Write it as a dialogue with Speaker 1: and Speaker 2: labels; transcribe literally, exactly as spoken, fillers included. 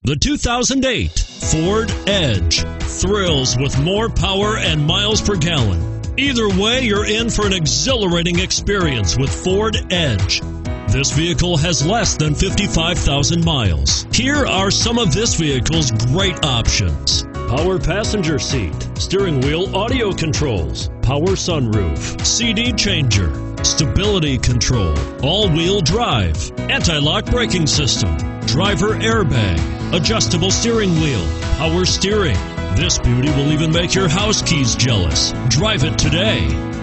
Speaker 1: The two thousand eight Ford Edge thrills with more power and miles per gallon. Either way, you're in for an exhilarating experience with Ford Edge. This vehicle has less than fifty-five thousand miles. Here are some of this vehicle's great options: power passenger seat, steering wheel audio controls, power sunroof, C D changer, stability control, all-wheel drive, anti-lock braking system, driver airbag, adjustable steering wheel, power steering. This beauty will even make your house keys jealous. Drive it today.